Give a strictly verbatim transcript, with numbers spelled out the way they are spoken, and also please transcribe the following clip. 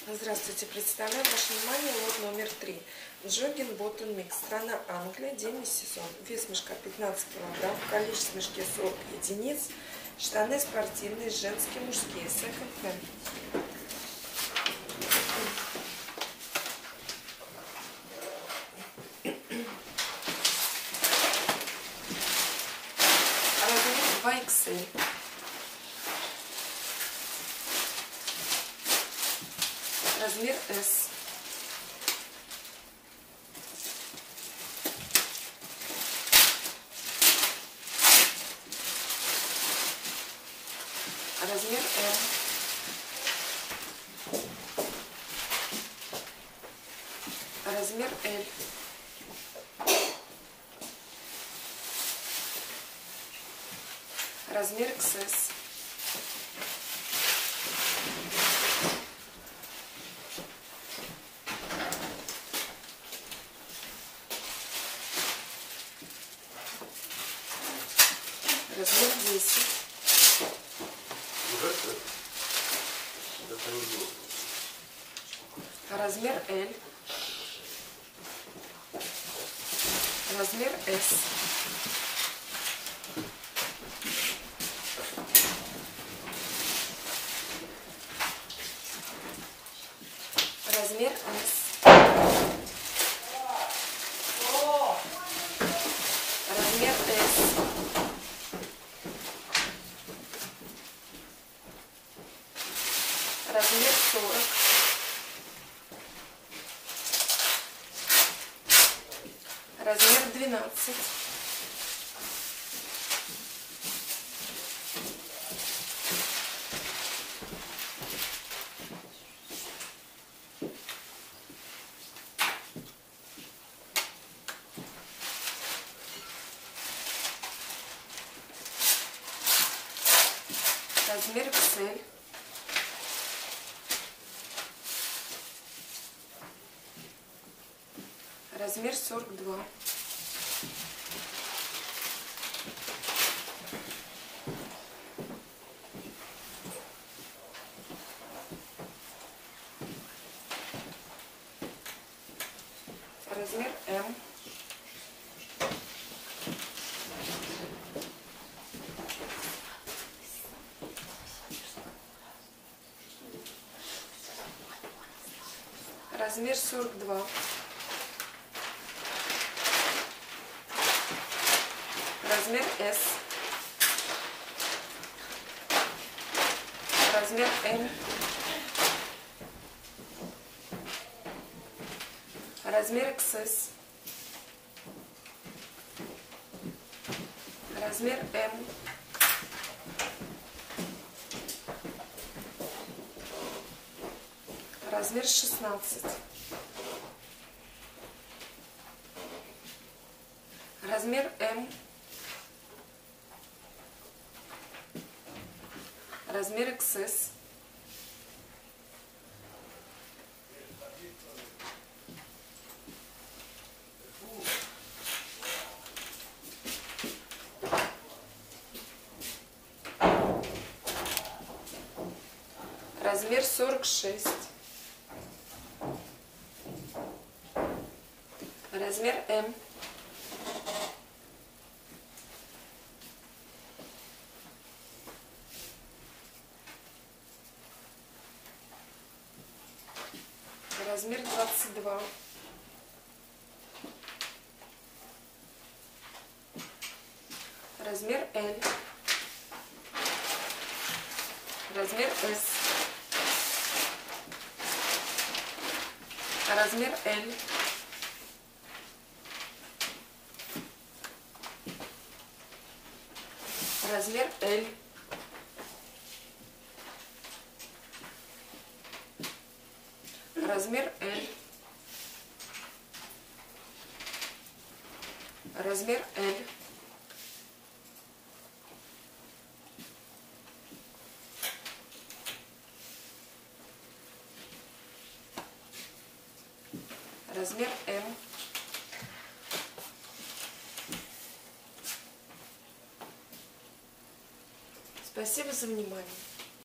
Здравствуйте, представляю ваше внимание лот номер три. Джоггинг Боттон Микс. Страна Англия, зимний сезон. Вес мешка пятнадцать килограмм, количество в мешке сорок единиц. Штаны спортивные, женские, мужские. Second hand. Размер два икс эль. Размер эс. Размер эм. Размер эль. Размер икс эс. Размер десять. Размер эль. Размер эс. Размер эс. Размер эс. Размер сорок. Размер двенадцать. Размер икс эль. Размер сорок два. Размер эм. Размер сорок два. Размер эс. Размер эм. Размер икс эс. Размер эм. Размер шестнадцать. Размер эм. Размер икс эс. Размер сорок шесть. Размер эм. Размер двадцать два. Размер эль. Размер эс. Размер эль. Размер эль. Размер эль. Размер эль. Размер эм. Спасибо за внимание.